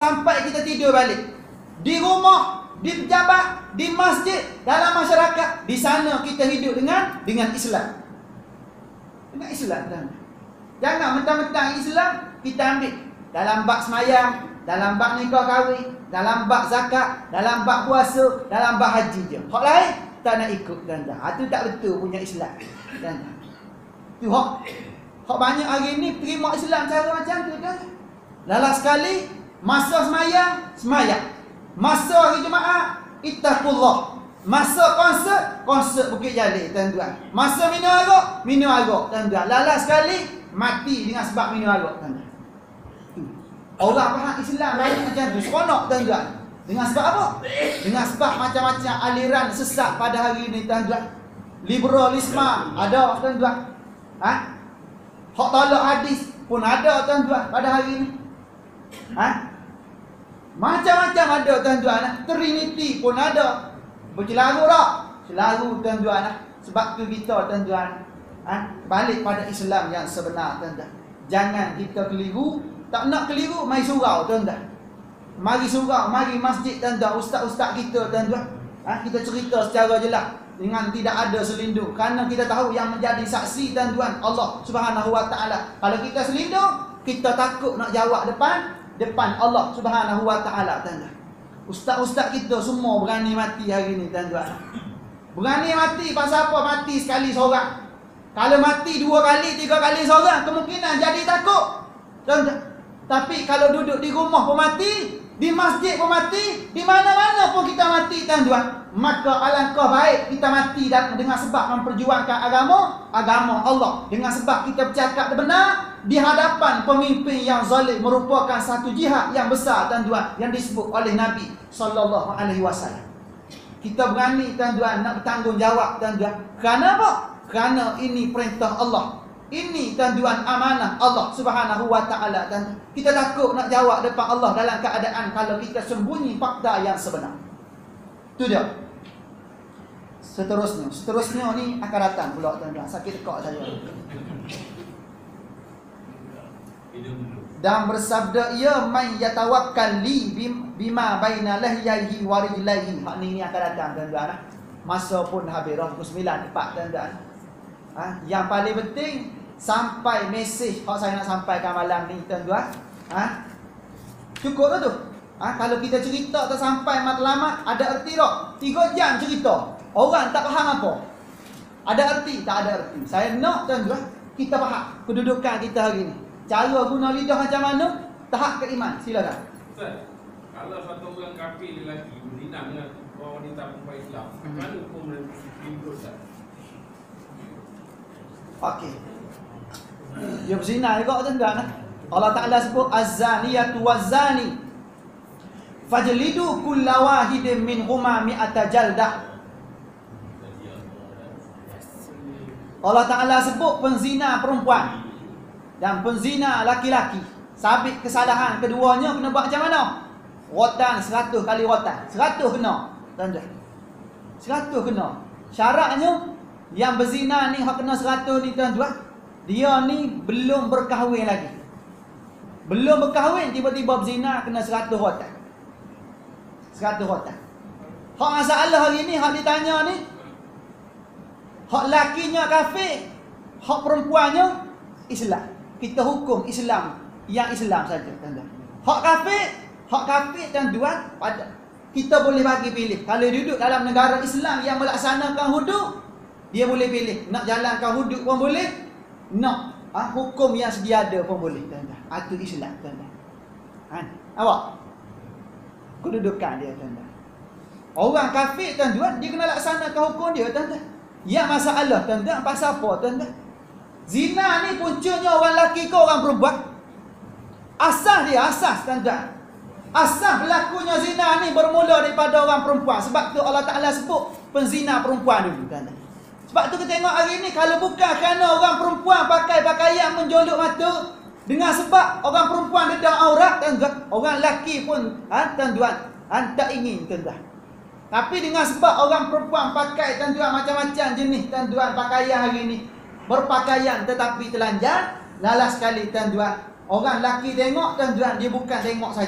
sampai kita tidur balik. Di rumah, di pejabat, di masjid, dalam masyarakat, di sana kita hidup dengan Islam. Dengan Islam kan. Jangan mentang-mentang Islam kita ambil dalam bab sembahyang, dalam bab nikah kahwin, dalam bab zakat, dalam bab puasa, dalam bab haji je. Hak lain tak nak ikut tuan-tuan. Itu tak betul punya Islam. Tuan-tuan. Tu hak banyak hari ni terima Islam cara macam tu kan. Lala sekali masa sembahyang. Masa hari Jumaat ittaqullah. Masa konsert Bukit Jalil tuan-tuan. Masa minum arak tuan-tuan. Lala sekali mati dengan sebab minum arak tuan-tuan. Orang faham Islam lain macam tu, seronok tuan-tuan. Dengan sebab apa? Dengan sebab macam-macam aliran sesat pada hari ini tuan-tuan. Liberalisme ada tuan-tuan. Hak tolak hadis pun ada tuan-tuan pada hari ini. Macam-macam ada tuan-tuan. Trinity pun ada. Bercelaru tak? Celaru tuan-tuan. Sebab tu kita tuan-tuan balik pada Islam yang sebenar tuan-tuan. Jangan kita keliru. Tak nak keliru, mari surau tuan-tuan. Mari surau, mari masjid tuan-tuan. Ustaz-ustaz kita tuan-tuan. Kita cerita secara jelas dengan tidak ada selindung. Kerana kita tahu yang menjadi saksi tuan-tuan Allah Subhanahu Wa Taala. Kalau kita selindung, kita takut nak jawab depan Allah Subhanahu Wa Taala tuan-tuan. Ustaz-ustaz kita semua berani mati hari ni tuan-tuan. Berani mati pasal apa? Mati sekali seorang. Kalau mati 2 kali, 3 kali seorang, kemungkinan jadi takut tuan-tuan. Tapi kalau duduk di rumah pun mati, di masjid pun mati, di mana-mana pun kita mati tuan-tuan. Maka alangkah baik kita mati dengan sebab memperjuangkan agama Allah. Dengan sebab kita bercakap benar di hadapan pemimpin yang zalim, merupakan satu jihad yang besar tuan-tuan yang disebut oleh Nabi SAW. Kita berani tuan-tuan nak bertanggungjawab tuan-tuan. Kerana apa? Kerana ini perintah Allah. Ini tuan-tuan amanah Allah Subhanahu Wa Taala tuan-tuan. Kita takut nak jawab depan Allah dalam keadaan kalau kita sembunyi fakta yang sebenar. Itu dia. Seterusnya ni akan datang pula tuan-tuan. Sakit tekak saya. Dan bersabda ia man yatawakkal li bima baina lahyaihi wa rijlaihi. Hak ni akan datang tuan-tuan. Masa pun habis dah pukul 9 tepat tuan-tuan. Yang paling penting sampai mesej hak saya nak sampaikan malam ni tuan-tuan. Cukup dah tu. Kalau kita cerita tak sampai matlamat, ada erti tak? 3 jam cerita. Orang tak faham apa. Ada erti? Tak ada erti. Saya nak tuan-tuan kita faham kedudukan kita hari ni. Cara guna lidah macam mana? Tahap keiman. Silakan. Ustaz, kalau satu orang kafir lelaki berzina dengan orang wanita perempuan Islam, mana hukum mereka Ustaz? Okey. Dia berzina juga tuan-tuan. Allah Taala sebut az-zaniyatu waz-zani fajlidu kulla wahidin minhuma mi'ata jaldah. Allah Taala sebut penzina perempuan dan penzina laki-laki. Sabit kesalahan keduanya kena buat macam mana? Rotan 100 kali rotan. 100 kena tuan-tuan. 100 kena. Syaratnya yang berzina ni hak kena 100 ni tuan-tuan, dia ni belum berkahwin lagi. Belum berkahwin tiba-tiba berzina kena 100 rotan. 100 rotan. Hak masalah hari ni hak ditanya ni, hak lakinya kafir, hak perempuannya Islam. Kita hukum Islam yang Islam saja tuan-tuan. Hak kafir tuan-tuan, kita boleh bagi pilih. Kalau duduk dalam negara Islam yang melaksanakan hudud, dia boleh pilih nak jalankan hudud pun boleh, nak hukum yang sedia ada pun boleh tuan-tuan. Itu Islam tuan-tuan. Awak kedudukan dia tuan-tuan. Orang kafir tuan-tuan, dia kena laksanakan hukum dia tuan-tuan. Yang masalah tuan-tuan pasal apa tuan-tuan? Zina ni puncanya orang lelaki ke orang perempuan? Asas tuan-tuan. Asas berlakunya zina ni bermula daripada orang perempuan. Sebab tu Allah Ta'ala sebut penzina perempuan dulu tuan-tuan. Sebab tu kita tengok hari ni, kalau bukan kerana orang perempuan pakai pakaian menjolok mata, dengan sebab orang perempuan dedah aurat tuan-tuan, orang lelaki pun tuan-tuan tak ingin tuan-tuan. Tapi dengan sebab orang perempuan pakai tuan-tuan macam-macam jenis tuan-tuan pakaian hari ni, berpakaian tetapi telanjang, lalas sekali tuan-tuan. Orang lelaki tengok tuan-tuan, dia bukan tengok saja.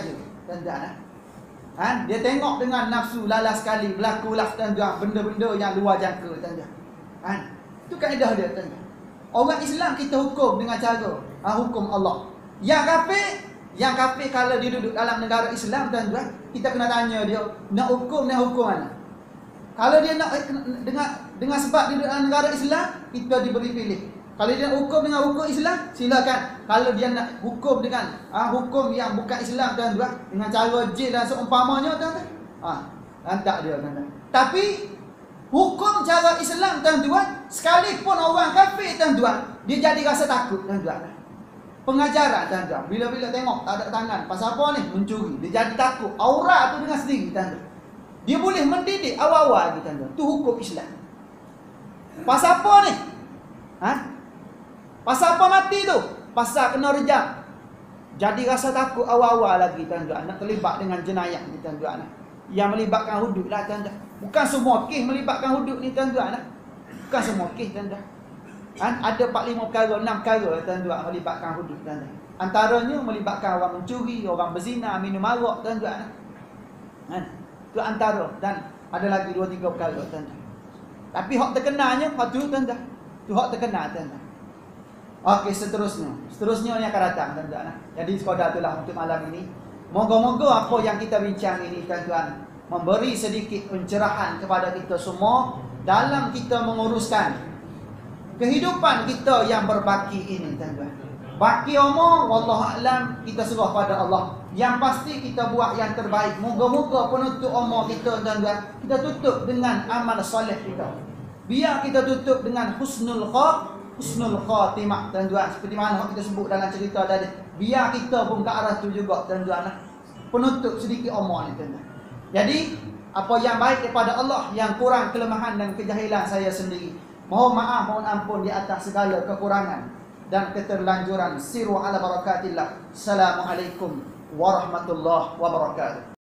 tuan-tuan. Dia tengok dengan nafsu lalas sekali, berlakulah tuan-tuan benda-benda yang luar jangka tuan-tuan. Itu kaedah dia tuan-tuan. Orang Islam kita hukum dengan cara hukum Allah. Yang kafir kalau dia duduk dalam negara Islam tuan-tuan, kita kena tanya dia nak hukum mana. Kalau dia nak dengan sebab dia duduk dalam negara Islam, kita diberi pilih. Kalau dia nak hukum dengan hukum Islam, silakan. Kalau dia nak hukum dengan hukum yang bukan Islam tuan-tuan, dengan cara jail dan seumpamanya tuan-tuan, lantak dia tuan-tuan. Tapi hukum cara Islam tuan-tuan, sekalipun orang kafir tuan-tuan, dia jadi rasa takut tuan-tuan. Pengajaran tuan-tuan, bila-bila tengok tak ada tangan, pasal apa ni? Mencuri. Dia jadi takut. Aurat tu dengan sendiri tuan-tuan. Dia boleh mendidik awal-awal lagi tuan-tuan. Tu hukum Islam. Pasal apa ni? Pasal apa mati tu? Pasal kena rejam. Jadi rasa takut awal-awal lagi tuan-tuan. Nak terlibat dengan jenayah ni tuan-tuan. Yang melibatkan hudud lah tuan-tuan. Bukan semua kes melibatkan hudud ni tuan-tuan. Bukan semua kes tuan-tuan. Ada 4-5 perkara, 6 perkara tuan-tuan melibatkan hudud tuan-tuan. Antaranya melibatkan orang mencuri, orang berzina, minum arak tuan-tuan. Itu antara, dan ada lagi 2-3 perkara tuan-tuan. Tapi hak terkenalnya hak tu tuan-tuan. Tu hak terkenal tuan-tuan. Okey, seterusnya yang akan datang tuan-tuan. Jadi sekadar itulah untuk malam ini. Moga-moga apa yang kita bincang ini tuan-tuan memberi sedikit pencerahan kepada kita semua dalam kita menguruskan kehidupan kita yang berbaki ini tuan-tuan. Baki umur wallahu a'lam, kita serah pada Allah. Yang pasti kita buat yang terbaik. Moga-moga penutup umur kita tuan-tuan, kita tutup dengan amal soleh kita. Biar kita tutup dengan husnul khatimah tuan-tuan. Seperti mana kita sebut dalam cerita tadi. Biar kita pun ke arah tu juga tuan-tuan. Penutup sedikit umur ni tuan-tuan. Jadi apa yang baik daripada Allah, yang kurang kelemahan dan kejahilan saya sendiri, mohon maaf, mohon ampun di atas segala kekurangan dan keterlanjuran. Siru ala barakatillah. Assalamualaikum warahmatullahi wabarakatuh.